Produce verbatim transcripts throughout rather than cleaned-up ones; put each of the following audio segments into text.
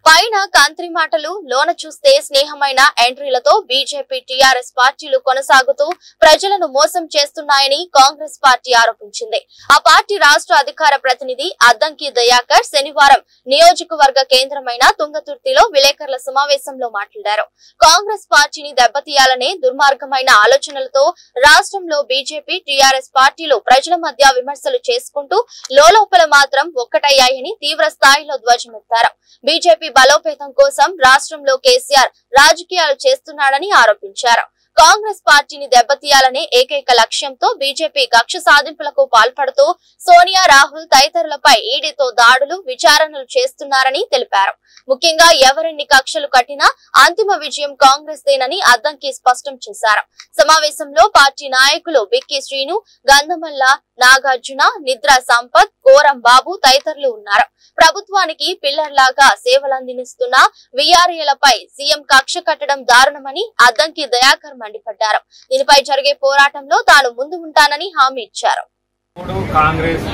పైన కంత్రి మాటలు లోన చూస్తే స్నేహమైన ఎంట్రీలతో బీజేపీ టీఆర్ఎస్ పార్టీలు కొనసాగుతూ ప్రజలను మోసం చేస్తున్నాయని కాంగ్రెస్ పార్టీ ఆరోపించింది. ఆ పార్టీ రాష్ట్ర అధికార ప్రతినిధి అద్దంకి దయాకర్ శనివారం నియోజకవర్గ కేంద్రమైన తుంగతుర్తిలో విలేకరుల సమావేశంలో మాట్లాడారు. కాంగ్రెస్ పార్టీని దెబ్బతీయాలనే దుర్మార్గమైన ఆలోచనలతో రాష్ట్రంలో బీజేపీ టీఆర్ఎస్ పార్టీలు ప్రజల మధ్య విమర్శలు చేసుకుంటూ లోలోపల మాత్రం ఒక్కటయ్యాయని తీవ్ర స్థాయిలో ధ్వజమెత్తారు. బీజేపీ బలోపేతం కోసం రాష్ట్రంలో కేసీఆర్ రాజకీయాలు చేస్తున్నాడని ఆరోపించారు. కాంగ్రెస్ పార్టీని దెబ్బతీయాలనే ఏకైక లక్ష్యంతో బీజేపీ కక్ష సాధింపులకు పాల్పడుతూ సోనియా, రాహుల్ తదితరులపై ఈడీతో దాడులు, విచారణలు చేస్తున్నారని తెలిపారు. ముఖ్యంగా ఎవరెన్ని కక్షలు కట్టినా అంతిమ విజయం కాంగ్రెస్ దేనని అద్దంకి స్పష్టం చేశారు. సమావేశంలో పార్టీ నాయకులు బిక్కి శ్రీను, గంధమల్ల నాగార్జున, నిద్ర సంపత్, కోరం బాబు తదితరులు ఉన్నారు. ప్రభుత్వానికి పిల్లర్ లాగా సేవలందిస్తున్న వీఆర్ఏలపై సీఎం కక్ష కట్టడం దారుణమని అద్దంకి దయాకర్ మండిపడ్డారు. దీనిపై జరిగే పోరాటంలో తాను ముందు ఉంటానని హామీ ఇచ్చారు. కాంగ్రెస్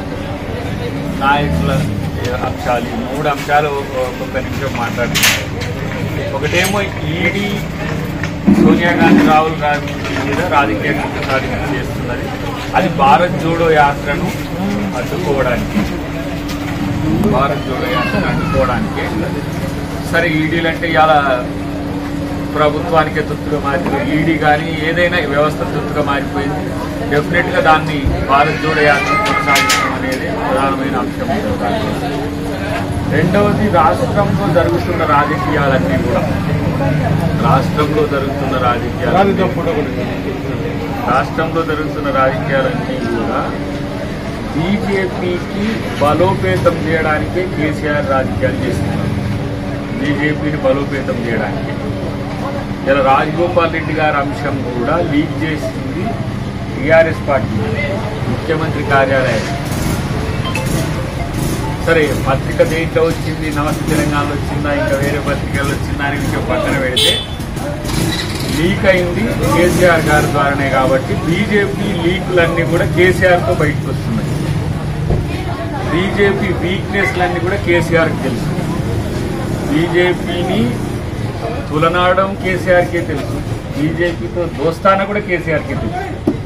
నాయకుల అంశాలు మూడు అంశాలు ఒక్కొక్క నిమిషం మాట్లాడుతున్నారు. ఒకటేమో ఈడీ సోనియా గాంధీ, రాహుల్ గాంధీ మీద రాజకీయ కక్ష సాధన చేస్తున్నది. అది భారత్ జోడో యాత్రను అడ్డుకోవడానికి భారత్ జోడో యాత్రను అడ్డుకోవడానికే. సరే, ఈడీలు అంటే ఇలా ప్రభుత్వానికే తొత్తుగా మారిపోయింది. ఈడీ కానీ ఏదైనా వ్యవస్థ తొత్తుగా మారిపోయింది. డెఫినెట్ గా దాన్ని భారత్ జోడో యాత్ర కొనసాగించడం అనేది ప్రధానమైన అంశం. రెండవది, రాష్ట్రంలో జరుగుతున్న రాజకీయాలన్నీ కూడా రాష్ట్రంలో జరుగుతున్న రాజకీయాలు రాష్ట్రంలో జరుగుతున్న రాజకీయాలన్నీ కూడా బీజేపీకి బలోపేతం చేయడానికే కేసీఆర్ రాజకీయాలు చేస్తున్నారు. బీజేపీని బలోపేతం చేయడానికి ఇలా రాజగోపాల్ రెడ్డి గారి అంశం కూడా లీక్ చేసింది టీఆర్ఎస్ పార్టీ ముఖ్యమంత్రి కార్యాలయం. సరే, పత్రిక దేంట్లో వచ్చింది, నమస్తే తెలంగాణలో వచ్చిందా, ఇంకా వేరే పత్రికల్లో వచ్చిందా అని విషయం పక్కన పెడితే లీక్ అయింది కేసీఆర్ గారి ద్వారానే. కాబట్టి బీజేపీ లీకులన్నీ కూడా కేసీఆర్తో బయటకు వస్తున్నాయి. బీజేపీ వీక్నెస్లన్నీ కూడా కేసీఆర్కి తెలుసు. బీజేపీని తులనాడడం కేసీఆర్కే తెలుసు. బీజేపీతో దోస్తాన కూడా కేసీఆర్కే తెలుసు.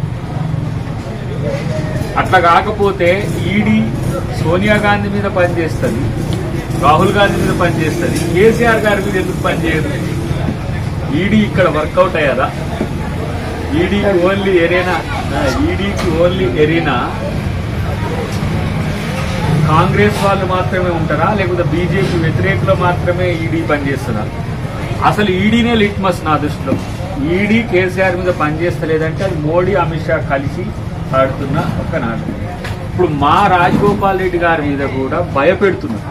అట్లా కాకపోతే ఈడీ సోనియా గాంధీ మీద పనిచేస్తుంది, రాహుల్ గాంధీ మీద పనిచేస్తుంది, కేసీఆర్ గారి మీద ఎందుకు పనిచేయదు? ఈడీ ఇక్కడ వర్కౌట్ అయ్యారా? ఈడీకి ఓన్లీ ఎరీనా ఈడీకి ఓన్లీ ఎరీనా కాంగ్రెస్ వాళ్ళు మాత్రమే ఉంటారా, లేకపోతే బీజేపీ వ్యతిరేకులు మాత్రమే ఈడీ పనిచేస్తున్నారు? అసలు ఈడీనే లిట్మస్ నా దృష్టిలో. ఈడీ కేసీఆర్ మీద పనిచేస్తలేదంటే అది మోడీ, అమిత్ షా కలిసి ఆడుతున్న ఒక నాటకం. ఇప్పుడు మా రాజగోపాల్ రెడ్డి గారి మీద కూడా భయపెడుతున్నారు.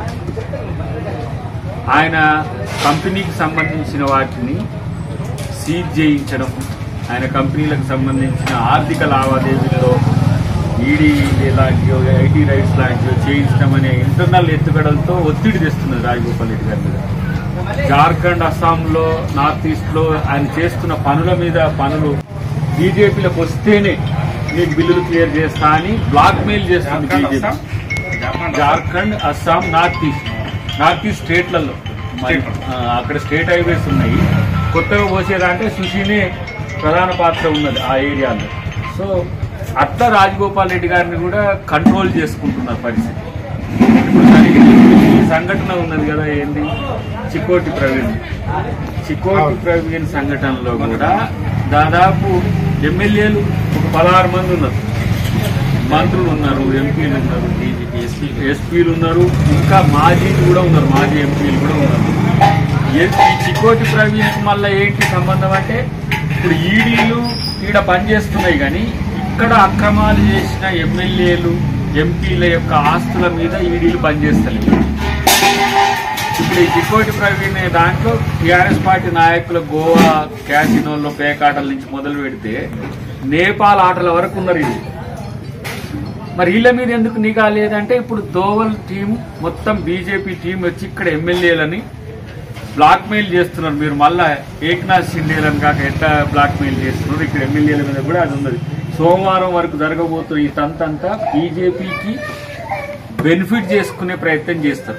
ఆయన కంపెనీకి సంబంధించిన వాటిని సీజ్ చేయించడం, ఆయన కంపెనీలకు సంబంధించిన ఆర్థిక లావాదేవీల్లో ఈడీ లాంటి ఐటీ రైట్స్ లాంటివి చేయించడం అనే ఇంటర్నల్ ఎత్తుగడలతో ఒత్తిడి తెస్తున్నది రాజగోపాల్ రెడ్డి గారి మీద. జార్ఖండ్, అస్సాంలో, నార్త్ ఈస్ట్ లో ఆయన చేస్తున్న పనుల మీద పనులు బీజేపీలకు వస్తేనే మీకు బిల్లులు క్లియర్ చేస్తా అని బ్లాక్ మెయిల్ చేస్తుంది BJP. Jharkhand, Assam, north east north east స్టేట్లలో అక్కడ స్టేట్ హైవేస్ ఉన్నాయి. కొత్తగా పోసేదంటే సుశీనే ప్రధాన పాత్ర ఉన్నది ఆ ఏరియాలో. సో అట్లా రాజగోపాల్ రెడ్డి గారిని కూడా కంట్రోల్ చేసుకుంటున్నారు పరిస్థితి. ఇప్పుడు జరిగిన ఈ సంఘటన ఉన్నది కదా, ఏంది, చికోటి ప్రవీణ్ చికోటి ప్రవీణ్ సంఘటనలో కూడా దాదాపు ఎమ్మెల్యేలు ఒక పదహారు మంది ఉన్నారు, మంత్రులు ఉన్నారు, ఎంపీలు ఉన్నారు, ఎస్పీలు ఉన్నారు, ఇంకా మాజీలు కూడా ఉన్నారు, మాజీ ఎంపీలు కూడా ఉన్నారు. ఈ చికోటి ప్రవీణ్కి మళ్ళీ ఏంటి సంబంధం అంటే, ఇప్పుడు ఈడీలు ఈడ పనిచేస్తున్నాయి కానీ ఇక్కడ అక్రమాలు చేసిన ఎమ్మెల్యేలు, ఎంపీల యొక్క ఆస్తుల మీద ఈడీలు పనిచేస్తలేవు. ఇప్పుడు ఈ చికోటి ప్రవీణ్ దాంట్లో టీఆర్ఎస్ పార్టీ నాయకుల గోవా క్యాసినోల్లో పేకాటల నుంచి మొదలు పెడితే నేపాల్ ఆటల వరకు ఉన్నారు. ఇది మరి వీళ్ళ మీద ఎందుకు నిఘా లేదంటే, ఇప్పుడు దోవల్ టీం మొత్తం బీజేపీ టీం వచ్చి ఇక్కడ ఎమ్మెల్యేలని బ్లాక్ మెయిల్ చేస్తున్నారు. మీరు మళ్ళా ఏక్నాథ్ షిండేలను కాక ఎట్లా బ్లాక్ మెయిల్ చేస్తున్నారు, ఇక్కడ ఎమ్మెల్యేల మీద కూడా అది ఉన్నది. సోమవారం వరకు జరగబోతున్న ఈ తంతంతా బీజేపీకి బెనిఫిట్ చేసుకునే ప్రయత్నం చేస్తారు.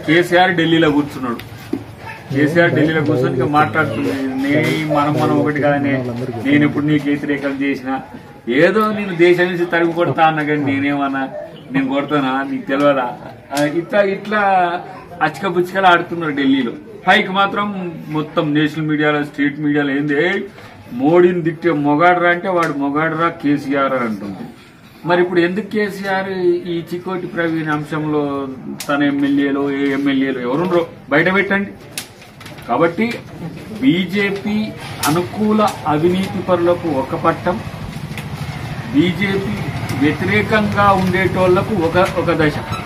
కేసీఆర్ ఢిల్లీలో కూర్చున్నాడు. కేసీఆర్ ఢిల్లీలో కూర్చొని ఇక మాట్లాడుతుంది, నేను మనం మనం ఒకటి కదా, నేను ఇప్పుడు నీకు వ్యతిరేకం చేసిన ఏదో నేను దేశం నుంచి తరిగి కొడతా అన్నా కానీ నేనేమన్నా నేను కొడతానా నీకు తెలియదా, ఇట్లా ఇట్లా అచ్చక పుచ్చకలు ఆడుతున్నారు ఢిల్లీలో. పైకి మాత్రం మొత్తం నేషనల్ మీడియాలో స్టేట్ మీడియాలో ఏంది మోడీని తిట్టే మొగాడరా అంటే వాడు మొగాడరా కేసీఆర్ అని అంటుంది. మరి ఇప్పుడు ఎందుకు కేసీఆర్ ఈ చికోటి ప్రవీణ్ అంశంలో తన ఎమ్మెల్యేలు ఏ ఎమ్మెల్యేలు ఎవరుండ్రో బయట పెట్టండి. కాబట్టి బీజేపీ అనుకూల అవినీతి పరులకు ఒక పట్టం, బీజేపీ వ్యతిరేకంగా ఉండేటోళ్లకు ఒక ఒక దశ.